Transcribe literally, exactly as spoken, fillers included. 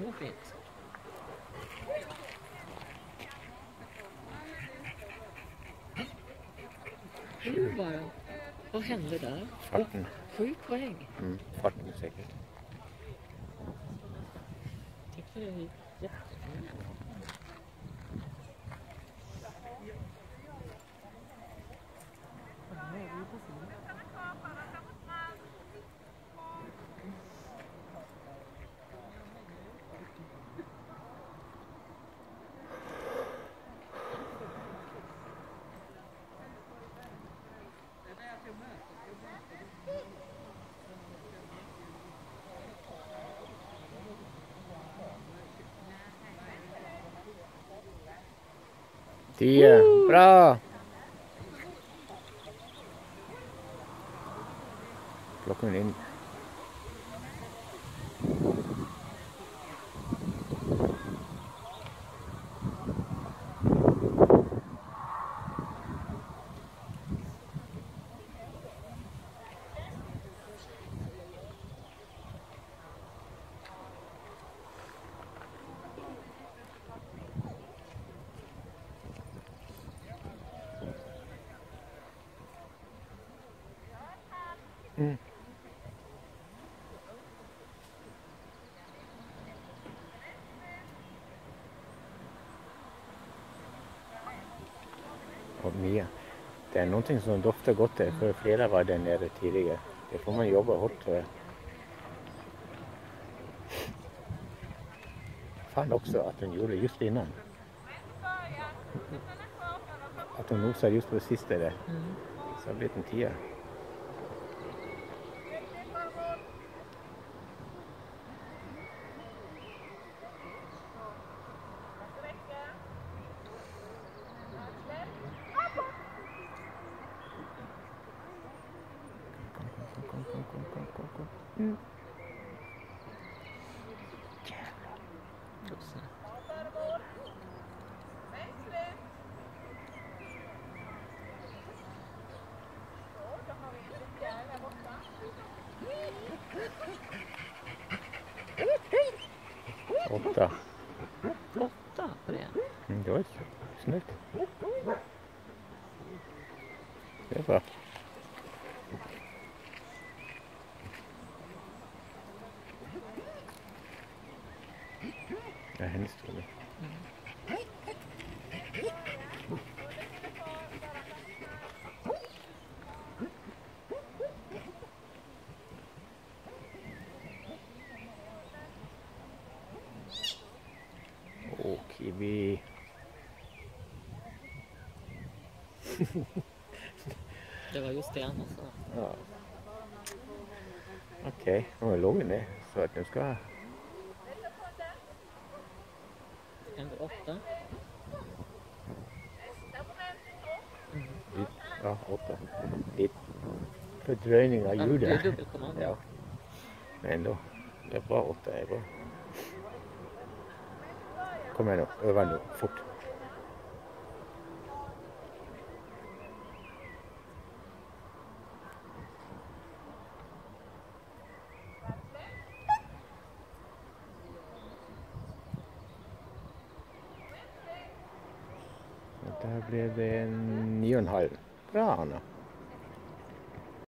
så fint. Sju bara. Vad hände där? Farten. Sju poäng. Mm, farten säkert. Jag tycker det är jättebra. Tio. Bra! Klockan in. Mm. Och Mia, det är någonting som doftar gott där, för flera var där nere tidigare. Det får man jobba hårt tror jag. Fan också att hon gjorde just innan. Att hon nosade just på det sista där. Mm. Så har blivit en tia. Kom, kom, kom, kom, kom, kom. Mm. Jävlar. Tusen. Åtta. Åtta på det. Mm, det var snyggt. Det är bra. Det är hennes storlek. Åh, kiwi. Det var just det annars. Ja. Okej, okay. Nu låg det så att nu ska... Ändå åtta. Mm. Ja, åtta. Lite fördröjning av ljudet. Ja, det är dubbelkommando. Ja. Men ändå, det är bra åtta, det är bra. Kom igen nu, öva nu, fort. Och där blev det en nio och en halv. Bra Anna.